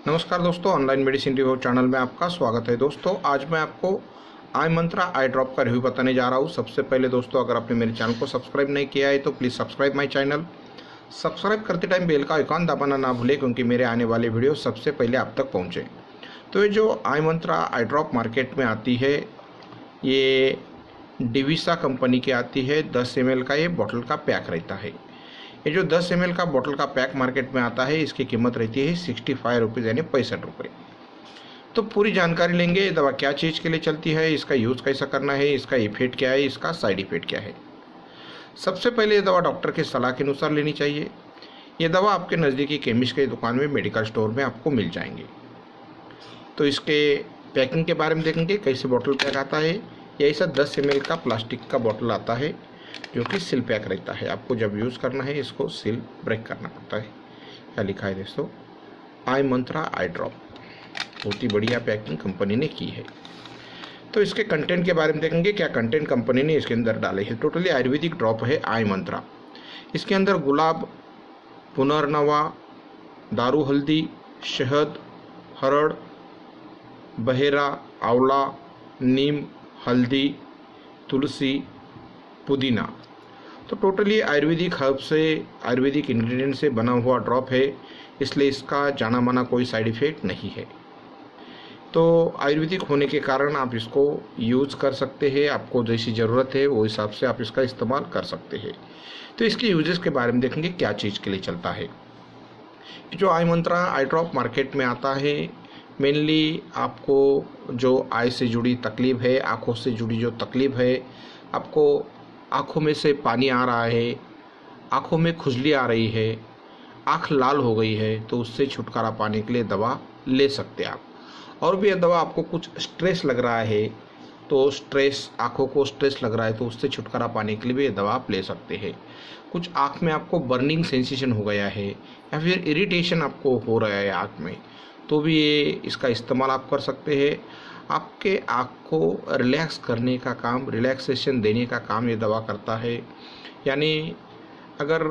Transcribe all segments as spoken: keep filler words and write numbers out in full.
नमस्कार दोस्तों, online medicine review channel में आपका स्वागत है। दोस्तों आज मैं आपको आई मंत्रा आई ड्रॉप का रिव्यू बताने जा रहा हूँ। सबसे पहले दोस्तों, अगर आपने मेरे चैनल को सब्सक्राइब नहीं किया है तो please subscribe my channel. Subscribe करते टाइम बेल का आइकॉन दबाना ना भूलें, क्योंकि मेरे आने वाले वीडियो सबसे पहले आप तक पहुँचे। तो ये जो आई मंत्रा आई ड्रॉप मार्केट में आती है, ये डिविसा कंपनी की आती है। दस एम एल का ये बॉटल का पैक रहता है। ये जो दस एम एल का बॉटल का पैक मार्केट में आता है, इसकी कीमत रहती है सिक्सटी फाइव रुपीज़ यानी पैंसठ रुपये। तो पूरी जानकारी लेंगे, ये दवा क्या चीज़ के लिए चलती है, इसका यूज़ कैसा करना है, इसका इफेक्ट क्या है, इसका साइड इफेक्ट क्या है। सबसे पहले ये दवा डॉक्टर की सलाह के अनुसार लेनी चाहिए। ये दवा आपके नज़दीकी केमिस्ट की दुकान में, मेडिकल स्टोर में आपको मिल जाएंगे। तो इसके पैकिंग के बारे में देखेंगे, कैसे बॉटल पैक आता है। ये ऐसा दस एम एल का प्लास्टिक का बॉटल आता है जो कि सील पैक रहता है। आपको जब यूज़ करना है इसको सील ब्रेक करना पड़ता है। क्या लिखा है दोस्तों, आई मंत्रा आई ड्रॉप। बहुत ही बढ़िया पैकिंग कंपनी ने की है। तो इसके कंटेंट के बारे में देखेंगे, क्या कंटेंट कंपनी ने इसके अंदर डाले हैं। टोटली आयुर्वेदिक ड्रॉप है आई मंत्रा। इसके अंदर गुलाब, पुनर्नवा, दारू हल्दी, शहद, हरड़, बहेरा, आंवला, नीम, हल्दी, तुलसी, पुदीना। तो टोटली आयुर्वेदिक हर्ब से, आयुर्वेदिक इंग्रेडिएंट से बना हुआ ड्रॉप है, इसलिए इसका जाना माना कोई साइड इफ़ेक्ट नहीं है। तो आयुर्वेदिक होने के कारण आप इसको यूज़ कर सकते हैं। आपको जैसी ज़रूरत है वो हिसाब से आप इसका इस्तेमाल कर सकते हैं। तो इसके यूजेस के बारे में देखेंगे, क्या चीज़ के लिए चलता है। जो आई मंत्रा आई ड्रॉप मार्केट में आता है, मेनली आपको जो आई से जुड़ी तकलीफ़ है, आँखों से जुड़ी जो तकलीफ़ है, आपको आँखों में से पानी आ रहा है, आँखों में खुजली आ रही है, आँख लाल हो गई है, तो उससे छुटकारा पाने के लिए दवा ले सकते हैं आप। और भी यह दवा आपको कुछ स्ट्रेस लग रहा है, तो स्ट्रेस, आँखों को स्ट्रेस लग रहा है तो उससे छुटकारा पाने के लिए भी ये दवा आप ले सकते हैं। कुछ आँख में आपको बर्निंग सेंसेशन हो गया है या फिर इरिटेशन आपको हो रहा है आँख में, तो भी ये इसका इस्तेमाल आप कर सकते हैं। आपके आँख को रिलैक्स करने का काम, रिलैक्सेशन देने का काम ये दवा करता है। यानी अगर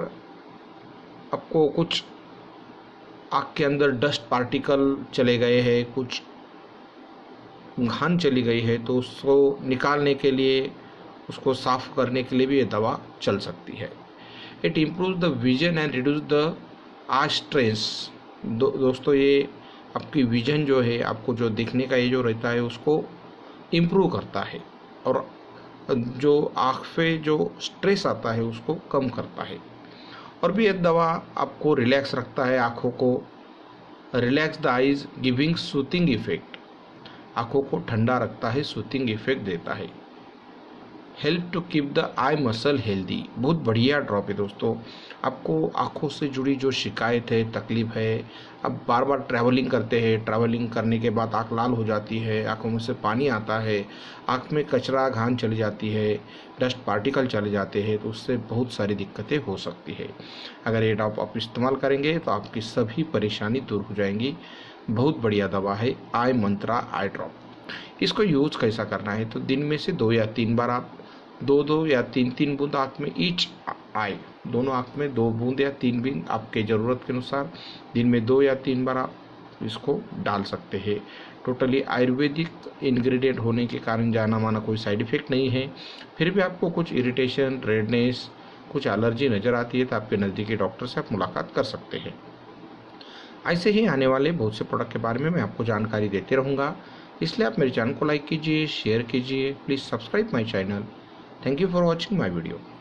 आपको कुछ आँख के अंदर डस्ट पार्टिकल चले गए हैं, कुछ घान चली गई है, तो उसको निकालने के लिए, उसको साफ करने के लिए भी ये दवा चल सकती है। It improve the vision and reduce the eye stress. दो, दोस्तों ये आपकी विजन जो है, आपको जो दिखने का ये जो रहता है उसको इम्प्रूव करता है, और जो आँख पे जो स्ट्रेस आता है उसको कम करता है। और भी ये दवा आपको रिलैक्स रखता है, आँखों को relax the eyes giving soothing effect. आँखों को ठंडा रखता है, सूथिंग इफेक्ट देता है। Help to keep the eye muscle healthy. बहुत बढ़िया ड्रॉप है दोस्तों। आपको आँखों से जुड़ी जो शिकायत है, तकलीफ़ है, अब बार बार ट्रैवलिंग करते हैं, ट्रैवलिंग करने के बाद आँख लाल हो जाती है, आँखों में से पानी आता है, आँख में कचरा घान चली जाती है, डस्ट पार्टिकल चले जाते हैं, तो उससे बहुत सारी दिक्कतें हो सकती है। अगर ये ड्रॉप आप इस्तेमाल करेंगे तो आपकी सभी परेशानी दूर हो जाएंगी। बहुत बढ़िया दवा है आई मंत्रा आई ड्रॉप। इसको यूज़ कैसा करना है, तो दिन में से दो या तीन बार आप दो दो या तीन तीन बूंद आँख में, ईच आई, दोनों आँख में दो बूंद या तीन बूंद आपके ज़रूरत के अनुसार दिन में दो या तीन बार आप इसको डाल सकते हैं। टोटली आयुर्वेदिक इंग्रेडिएंट होने के कारण जाना माना कोई साइड इफ़ेक्ट नहीं है। फिर भी आपको कुछ इरिटेशन, रेडनेस, कुछ एलर्जी नज़र आती है तो आपके नज़दीकी डॉक्टर से आप मुलाकात कर सकते हैं। ऐसे ही आने वाले बहुत से प्रोडक्ट के बारे में मैं आपको जानकारी देते रहूँगा, इसलिए आप मेरे चैनल को लाइक कीजिए, शेयर कीजिए, please subscribe my channel. Thank you for watching my video.